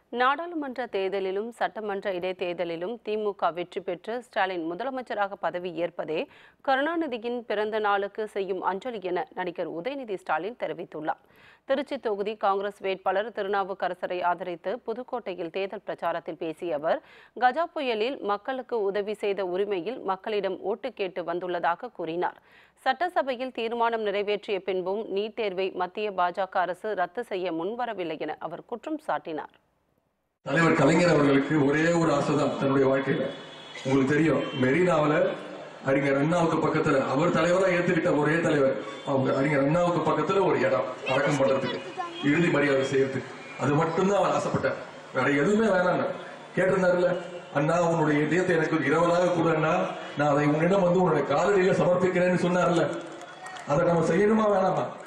நாடாளுமன்ற தேர்தலிலும் சட்டமன்ற இடைத்தேர்தலிலும் திமுக வெற்றி பெற்று ஸ்டாலின் முதலமைச்சராக பதவி ஏற்பதே கருணாநிதியின் பிறந்த நாளுக்கு செய்யும் அஞ்சலி என நடிகர் உதயநிதி ஸ்டாலின் தெரிவித்துள்ளார். திருச்சி தொகுதி காங்கிரஸ் வேட்பாளர் திருநாவுக்கரசரை ஆதரித்து புதுக்கோட்டையில் தேர்தல் பிரச்சாரத்தில் பேசிய அவர், கஜா புயலில் மக்களுக்கு உதவி செய்த உரிமையில் மக்களிடம் ஓட்டு கேட்டு வந்துள்ளதாக கூறினார். சட்டசபையில் தீர்மானம் நிறைவேற்றிய பின்பும் நீட் தேர்வை மத்திய பாஜக அரசு ரத்து செய்ய முன்வரவில்லை என அவர் குற்றம் சாட்டினார். தலைவர் கலைஞர் அவர்களுக்கு ஒரே ஒரு ஆசைதான் தன்னுடைய வாழ்க்கையில. உங்களுக்கு தெரியும், மெரினாவில அறிஞர் அண்ணாவுக்கு பக்கத்துல அவர் தலைவராக ஏத்துக்கிட்ட ஒரே தலைவர் அவங்க. அறிஞர் அண்ணாவுக்கு பக்கத்துல ஒரு இடம் அடக்கம் பண்றதுக்கு, இறுதி மரியாதை செய்யறதுக்கு, அது மட்டும்தான் அவர் ஆசைப்பட்டார். வேற எதுவுமே வேணாம். கேட்டிருந்தாருல, அண்ணா உன்னுடைய இதயத்தை எனக்கு இரவலாக கூட அண்ணா, நான் அதை உன்னிடம் உன்னுடைய காலடியில சமர்ப்பிக்கிறேன்னு சொன்னார்ல, அதை நம்ம செய்யணுமா வேணாமா?